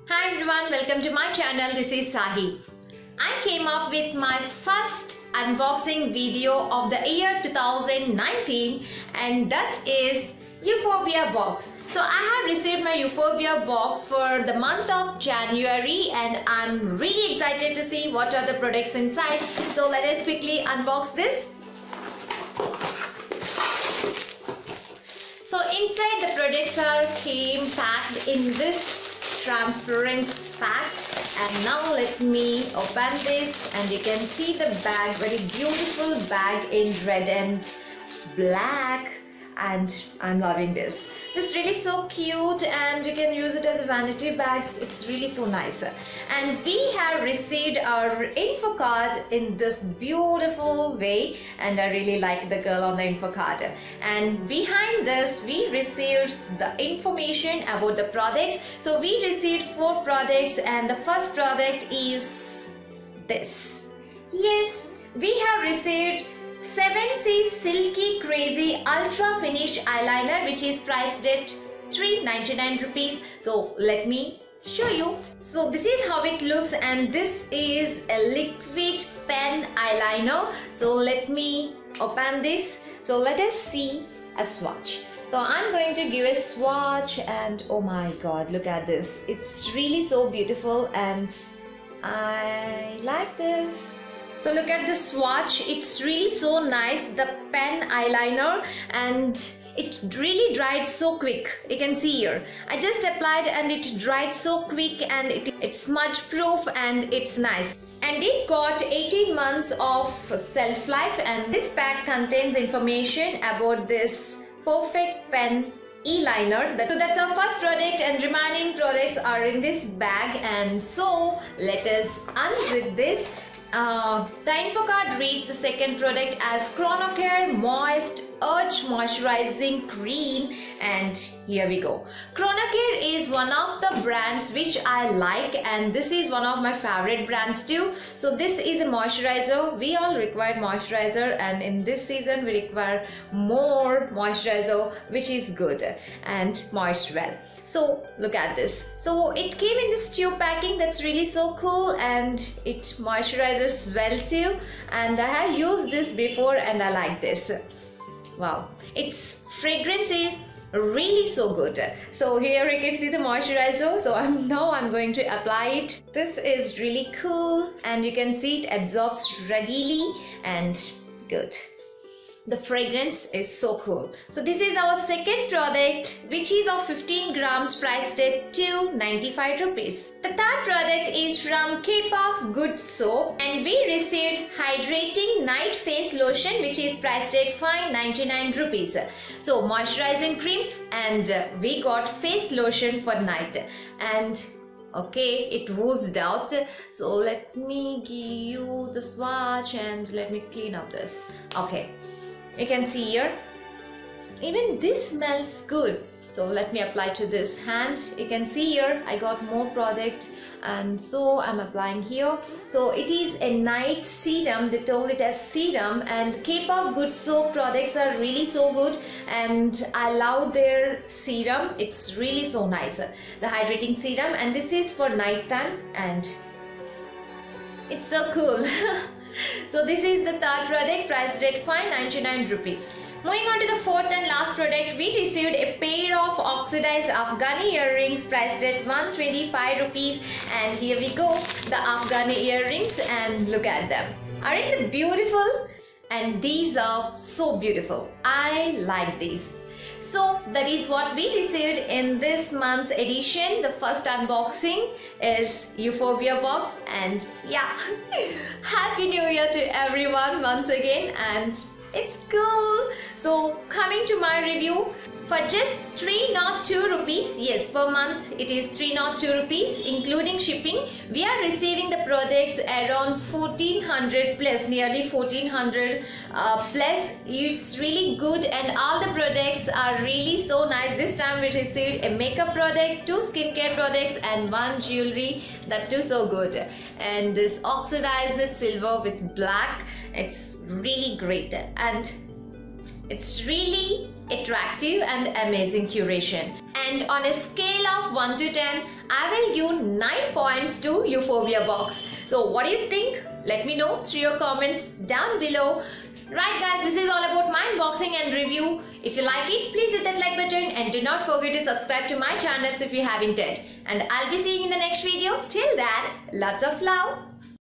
Hi everyone, welcome to my channel. This is Sahi. I came up with my first unboxing video of the year 2019 and that is Euphorbia box. So I have received my Euphorbia box for the month of January and I'm really excited to see what are the products inside. So let us quickly unbox this. So inside the products came packed in this transparent pack, and now let me open this and you can see the bag, very beautiful bag in red and black, and I'm loving this. It's really so cute and you can use it as a vanity bag. It's really so nice. And we have received our info card in this beautiful way and I really like the girl on the info card. And behind this we received the information about the products. So we received 4 products and the first product is this. Yes, we have received 7C Silky Crazy Ultra Finish Eyeliner, which is priced at 399 rupees. So let me show you. So this is how it looks and this is a liquid pen eyeliner. So let me open this. So let us see a swatch. So I'm going to give a swatch and oh my god, look at this. It's really so beautiful and I like this. So look at the swatch, it's really so nice, the pen eyeliner, and it really dried so quick. You can see here, I just applied and it dried so quick and it's smudge proof and it's nice. And it got 18 months of shelf life and this pack contains information about this perfect pen eyeliner. So that's our first product and remaining products are in this bag, and so let us unzip this. The info card reads the second product as Chronocare Moist Urge Moisturizing Cream, and here we go. Chronocare is one of the brands which I like and this is one of my favorite brands too. So this is a moisturizer. We all require moisturizer and in this season we require more moisturizer, which is good and moist well. So look at this. So it came in this tube packing that's really so cool and it moisturizes well too, and I have used this before and I like this. Wow, its fragrance is really so good. So here you can see the moisturizer. So I'm going to apply it. This is really cool and you can see it absorbs readily and good. The fragrance is so cool. So this is our second product, which is of 15 grams priced at 295 rupees. The third product is from K-Puff Good Soap and we received Hydrating Night Face Lotion, which is priced at 599 rupees. So moisturizing cream and we got face lotion for night. And okay, it oozed out. So let me give you the swatch and let me clean up this. Okay. You can see here, even this smells good. So let me apply to this hand. You can see here I got more product and so I'm applying here. So it is a night serum. They told it as serum, and K-Puff Good Soap products are really so good and I love their serum. It's really so nice, the hydrating serum, and this is for night time and it's so cool. So this is the third product priced at 599 rupees. Moving on to the fourth and last product, we received a pair of oxidized Afghani earrings priced at 125 rupees, and here we go, the Afghani earrings, and look at them. Aren't they beautiful? And these are so beautiful. I like these. So that is what we received in this month's edition. The first unboxing is Euphorbia box, and yeah, Happy New Year to everyone once again, and it's cool. So coming to my review, for just 302 rupees, yes, per month it is 302 rupees including shipping, we are receiving the products around 1400 plus, nearly 1400 plus. It's really good and all the products are really so nice. This time we received a makeup product, 2 skincare products and 1 jewelry, that too so good. And this oxidized silver with black, it's really great. And It's really attractive and amazing curation. And on a scale of 1 to 10, I will give 9 points to Euphorbia box. So what do you think? Let me know through your comments down below. Right guys, this is all about my unboxing and review. If you like it, please hit that like button and do not forget to subscribe to my channels if you haven't yet. And I'll be seeing you in the next video. Till then, lots of love.